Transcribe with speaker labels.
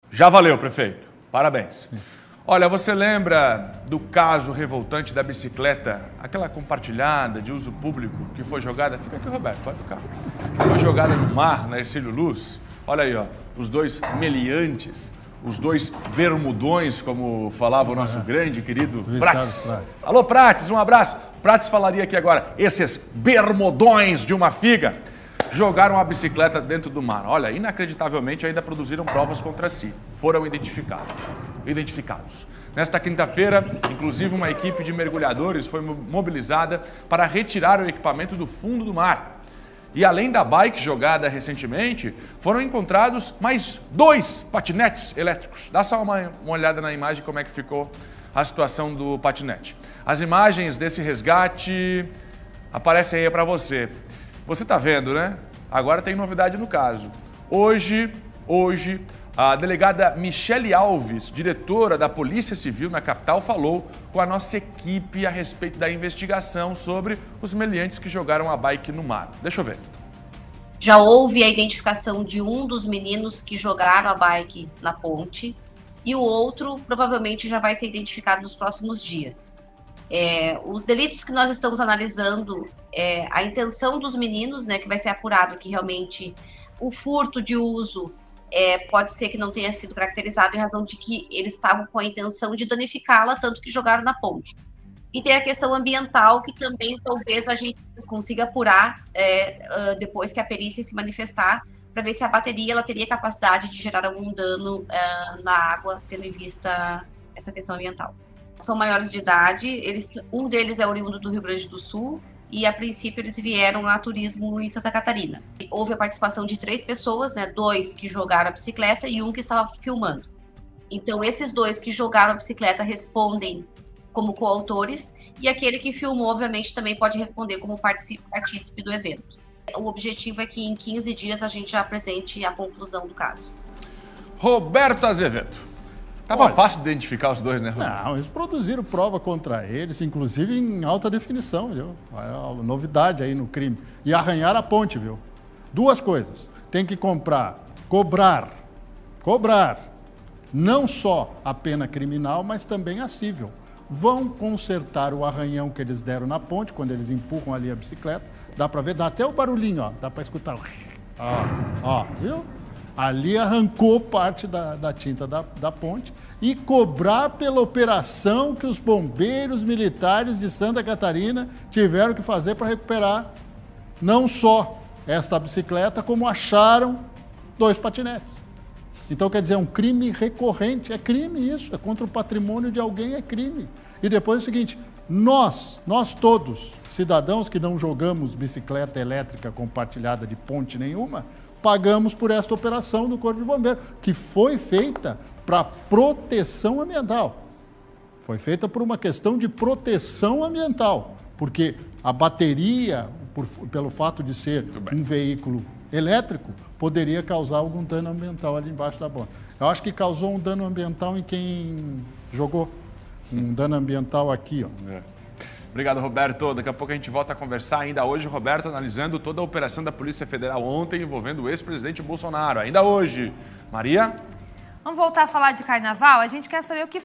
Speaker 1: Já valeu, prefeito. Parabéns. Olha, você lembra do caso revoltante da bicicleta, aquela compartilhada de uso público que foi jogada, fica aqui, Roberto, pode ficar, que foi jogada no mar, na Hercílio Luz? Olha aí, ó, os dois meliantes, os dois bermudões, como falava o nosso grande querido Prates. Alô, Prates, um abraço. Prates falaria aqui agora, esses bermudões de uma figa jogaram a bicicleta dentro do mar. Olha, inacreditavelmente ainda produziram provas contra si. Foram identificados. Nesta quinta-feira, inclusive, uma equipe de mergulhadores foi mobilizada para retirar o equipamento do fundo do mar. E além da bike jogada recentemente, foram encontrados mais 2 patinetes elétricos. Dá só uma olhada na imagem como é que ficou a situação do patinete. As imagens desse resgate aparecem aí para você. Você está vendo, né? Agora tem novidade no caso. Hoje, a delegada Michele Alves, diretora da Polícia Civil na capital, falou com a nossa equipe a respeito da investigação sobre os meliantes que jogaram a bike no mar. Deixa eu ver.
Speaker 2: Já houve a identificação de um dos meninos que jogaram a bike na ponte e o outro provavelmente já vai ser identificado nos próximos dias. Os delitos que nós estamos analisando, a intenção dos meninos, né, que vai ser apurado que realmente o furto de uso pode ser que não tenha sido caracterizado em razão de que eles estavam com a intenção de danificá-la, tanto que jogaram na ponte. E tem a questão ambiental, que também talvez a gente consiga apurar depois que a perícia se manifestar, para ver se a bateria ela teria capacidade de gerar algum dano na água, tendo em vista essa questão ambiental. São maiores de idade, um deles é oriundo do Rio Grande do Sul e, a princípio, eles vieram a turismo em Santa Catarina. Houve a participação de 3 pessoas, né, 2 que jogaram a bicicleta e 1 que estava filmando. Então, esses 2 que jogaram a bicicleta respondem como coautores e aquele que filmou, obviamente, também pode responder como partícipe do evento. O objetivo é que em 15 dias a gente já apresente a conclusão do caso. Roberto
Speaker 1: Azevedo. Tava fácil de identificar os dois, né, Roberto?
Speaker 3: Não, eles produziram prova contra eles, inclusive em alta definição, viu? É novidade aí no crime. E arranhar a ponte, viu? 2 coisas. Tem que cobrar, não só a pena criminal, mas também a civil. Vão consertar o arranhão que eles deram na ponte, quando eles empurram ali a bicicleta. Dá para ver, dá até o barulhinho, ó. Dá para escutar. Ó, viu? Ali arrancou parte da tinta da ponte e cobrar pela operação que os bombeiros militares de Santa Catarina tiveram que fazer para recuperar não só esta bicicleta, como acharam 2 patinetes. Então, quer dizer, é um crime recorrente, é crime isso, é contra o patrimônio de alguém, é crime. E depois é o seguinte, nós todos, cidadãos que não jogamos bicicleta elétrica compartilhada de ponte nenhuma, pagamos por esta operação do Corpo de Bombeiros, que foi feita para proteção ambiental. Foi feita por uma questão de proteção ambiental, porque a bateria, pelo fato de ser um veículo elétrico, poderia causar algum dano ambiental ali embaixo da bomba. Eu acho que causou um dano ambiental em quem jogou. Um dano ambiental aqui, ó.
Speaker 1: Obrigado, Roberto. Daqui a pouco a gente volta a conversar ainda hoje, Roberto, analisando toda a operação da Polícia Federal ontem envolvendo o ex-presidente Bolsonaro. Ainda hoje. Maria?
Speaker 4: Vamos voltar a falar de carnaval? A gente quer saber o que